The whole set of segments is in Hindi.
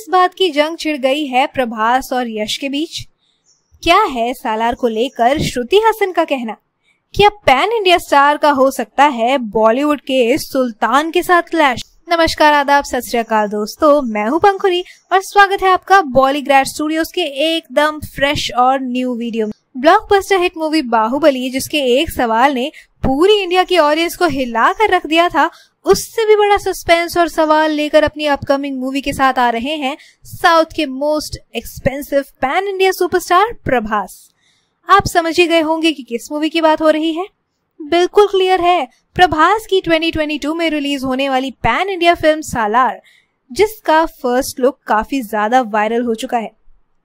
बात की जंग छिड़ गई है प्रभास और यश के बीच? क्या है सालार को लेकर श्रुति हसन का कहना? क्या पैन इंडिया स्टार का हो सकता है बॉलीवुड के सुल्तान के साथ क्लैश? नमस्कार, आदाब, सत श्री अकाल दोस्तों, मैं हूं पंखुरी और स्वागत है आपका बॉलीग्रैड स्टूडियोज के एकदम फ्रेश और न्यू वीडियो में। ब्लॉकबस्टर हिट मूवी बाहुबली, जिसके एक सवाल ने पूरी इंडिया की ऑडियंस को हिला कर रख दिया था, उससे भी बड़ा सस्पेंस और सवाल लेकर अपनी अपकमिंग मूवी के साथ आ रहे हैं साउथ के most expensive pan India superstar Prabhas. आप समझ ही गए होंगे कि किस मूवी की बात हो रही है। बिल्कुल क्लियर है, प्रभास की 2022 में रिलीज होने वाली पैन इंडिया फिल्म सालार, जिसका फर्स्ट लुक काफी ज्यादा वायरल हो चुका है।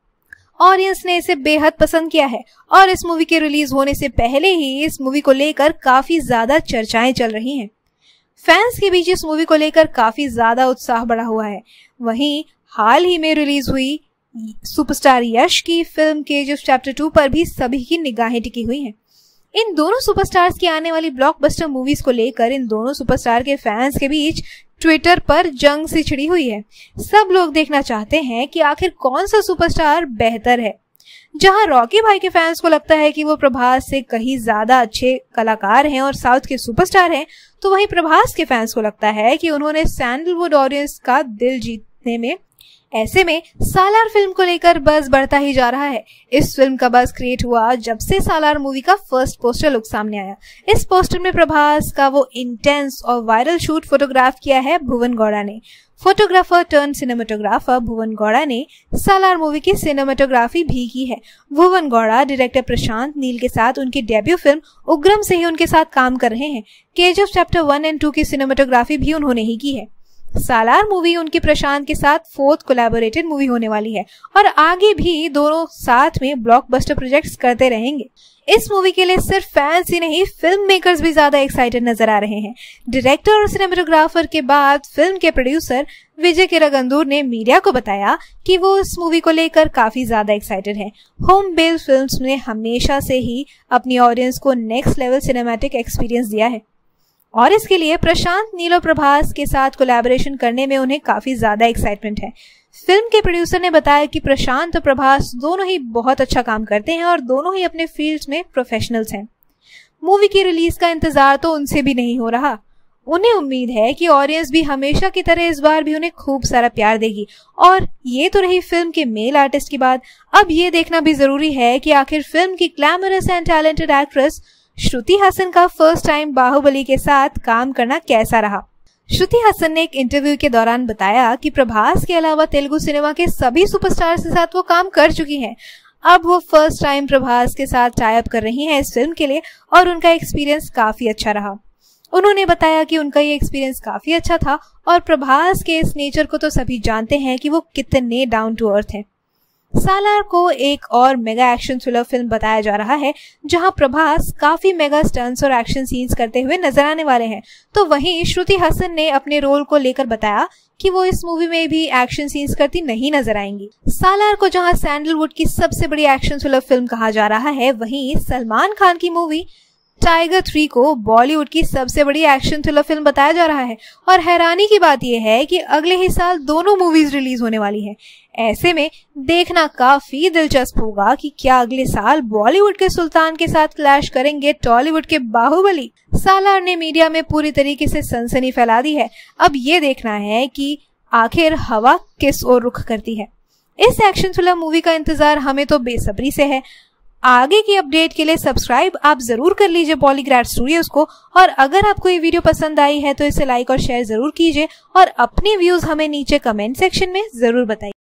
ऑडियंस ने इसे बेहद पसंद किया है और इस मूवी के रिलीज होने से पहले ही इस मूवी को लेकर काफी ज्यादा चर्चाएं चल रही हैं। फैंस के बीच इस मूवी को लेकर काफी ज्यादा उत्साह बढ़ा हुआ है। वहीं हाल ही में रिलीज हुई सुपरस्टार यश की फिल्म केजीएफ चैप्टर 2 पर भी सभी की निगाहें टिकी हुई हैं। इन दोनों सुपरस्टार्स की आने वाली ब्लॉकबस्टर मूवीज को लेकर इन दोनों सुपरस्टार के फैंस के बीच ट्विटर पर जंग सी छिड़ी हुई है। सब लोग देखना चाहते हैं कि आखिर कौन सा सुपरस्टार बेहतर है। जहां रॉकी भाई के फैंस को लगता है कि वो प्रभास से कहीं ज्यादा अच्छे कलाकार हैं और साउथ के सुपरस्टार हैं, तो वहीं प्रभास के फैंस को लगता है कि उन्होंने सैंडलवुड ऑडियंस का दिल जीतने में। ऐसे में सालार फिल्म को लेकर बज़ बढ़ता ही जा रहा है। इस फिल्म का बज़ क्रिएट हुआ जब से सालार मूवी का फर्स्ट पोस्टर लुक सामने आया। इस पोस्टर में प्रभास का वो इंटेंस और वायरल शूट फोटोग्राफ किया है भुवन गौड़ा ने। Photographer turn cinematographer Bhuvan Gowda ने सालार मूवी की सिनेमेटोग्राफी भी की है। भुवन गौड़ा डायरेक्टर प्रशांत नील के साथ उनकी डेब्यू फिल्म उग्रम से ही उनके साथ काम कर रहे हैं। केजीएफ चैप्टर 1 और 2 की सिनेमेटोग्राफी भी उन्होंने ही की है। सालार मूवी उनकी प्रशांत के साथ 4th कोलैबोरेटेड मूवी होने वाली है और आगे भी दोनों साथ में ब्लॉकबस्टर प्रोजेक्ट्स करते रहेंगे। इस मूवी के लिए सिर्फ फैंस ही नहीं, फिल्म मेकर्स भी ज्यादा एक्साइटेड नजर आ रहे हैं। डायरेक्टर और सिनेमेटोग्राफर के बाद फिल्म के प्रोड्यूसर विजय किरागंदूर ने मीडिया को बताया कि वो इस मूवी को लेकर काफी ज्यादा एक्साइटेड हैं। होम बेस्ड फिल्म्स ने हमेशा से ही अपनी ऑडियंस को नेक्स्ट लेवल सिनेमैटिक एक्सपीरियंस दिया है और इसके लिए प्रशांत नील और प्रभास के साथ कोलैबोरेशन करने में उन्हें काफी ज्यादा एक्साइटमेंट है। फिल्म के प्रोड्यूसर ने बताया कि प्रशांत और प्रभास दोनों ही बहुत अच्छा काम करते हैं और दोनों ही अपने फील्ड्स में प्रोफेशनल्स हैं। मूवी की रिलीज का इंतजार तो उनसे भी नहीं हो रहा। उन्हें उम्मीद है कि ऑडियंस भी हमेशा की तरह इस बार भी उन्हें खूब सारा प्यार देगी। और ये तो रही फिल्म के मेल आर्टिस्ट की बात। अब ये देखना भी जरूरी है कि आखिर फिल्म की glamorous and talented actress Shruti Haasan का फर्स्ट टाइम बाहुबली के साथ काम करना कैसा रहा। श्रुति हसन ने एक इंटरव्यू के दौरान बताया कि प्रभास के अलावा तेलुगु सिनेमा के सभी सुपरस्टार्स के साथ वो काम कर चुकी हैं। अब वो फर्स्ट टाइम प्रभास के साथ टाई अप कर रही हैं इस फिल्म के लिए और उनका एक्सपीरियंस काफी अच्छा रहा। उन्होंने बताया कि उनका ये एक्सपीरियंस काफी अच्छा था और प्रभास के इस नेचर को तो सभी जानते हैं कि वो कितने डाउन टू अर्थ हैं। सालार को एक और मेगा एक्शन थ्रिलर फिल्म बताया जा रहा है, जहां प्रभास काफी मेगा स्टंट्स और एक्शन सीन्स करते हुए नजर आने वाले हैं। तो वहीं श्रुति हसन ने अपने रोल को लेकर बताया कि वो इस मूवी में भी एक्शन सीन्स करती नहीं नजर आएंगी। सालार को जहां सैंडलवुड की सबसे बड़ी एक्शन थ्रिलर फिल्म कहा जा रहा है, वहीं सलमान खान की मूवी टाइगर 3 को बॉलीवुड की सबसे बड़ी एक्शन थ्रिलर फिल्म बताया जा रहा है। और हैरानी की बात यह है कि अगले ही साल दोनों मूवीज रिलीज होने वाली हैं। ऐसे में देखना काफी दिलचस्प होगा कि क्या अगले साल बॉलीवुड के सुल्तान के साथ क्लैश करेंगे टॉलीवुड के बाहुबली। सालार ने मीडिया में पूरी तरीके से सनसनी फैला दी है। अब ये देखना है कि आखिर हवा किस ओर रुख करती है। इस एक्शन थ्रिलर मूवी का इंतजार हमें तो बेसब्री से है। आगे की अपडेट के लिए सब्सक्राइब आप जरूर कर लीजिए बॉलीग्रैड स्टूडियोज को। और अगर आपको ये वीडियो पसंद आई है तो इसे लाइक और शेयर जरूर कीजिए और अपने व्यूज हमें नीचे कमेंट सेक्शन में जरूर बताइए।